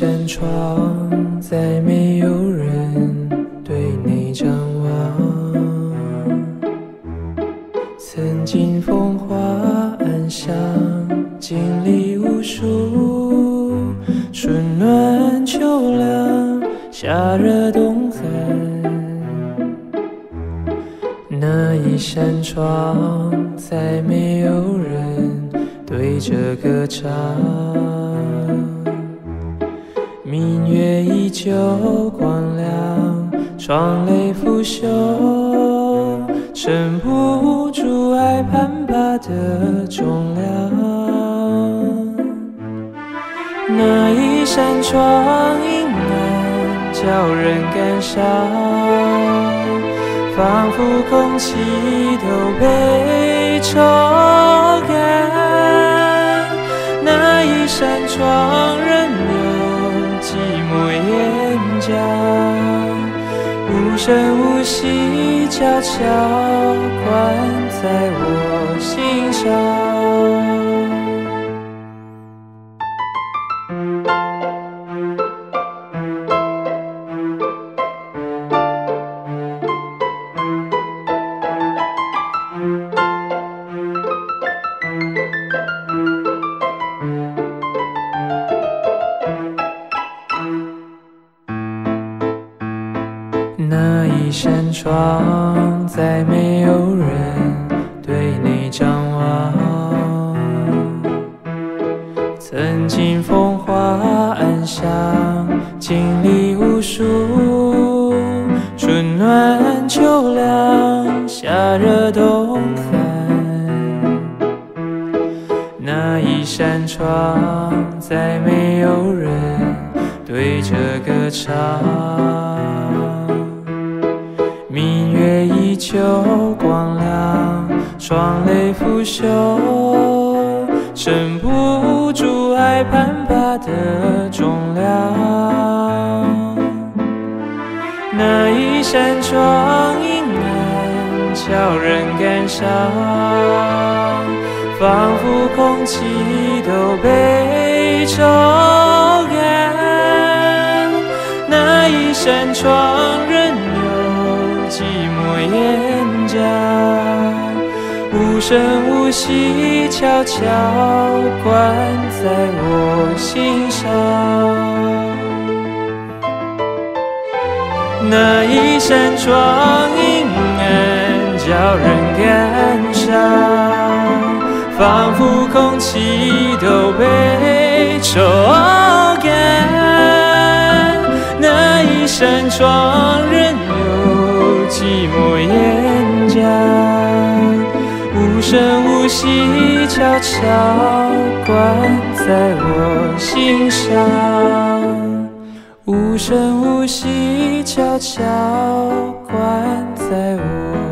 扇窗，再没有人对你张望。曾经风华暗香，经历无数春暖秋凉，夏热冬寒。那一扇窗，再没有人对着歌唱。明月依旧光亮，窗泪拂袖，撑不住爱攀爬的重量。那一扇窗阴暗，叫人感伤，仿佛空气都被抽干。那一扇窗任由寂寞眼角，无声无息悄悄关在我心上。那一扇窗，再没有人对你张望。曾经风华暗香，经历无数春暖秋凉，夏热冬寒。那一扇窗，再没有人对着歌唱。明月依旧光亮，窗泪拂袖，撑不住爱攀爬的重量。那一扇窗阴暗，叫人感伤，仿佛空气都被抽干。那一扇窗任寂寞眼角，无声无息悄悄关在我心上。那一扇窗阴暗，叫人感伤，仿佛空气都被抽干。那一扇窗任寂寞眼角，无声无息悄悄关在我心上，无声无息悄悄关在我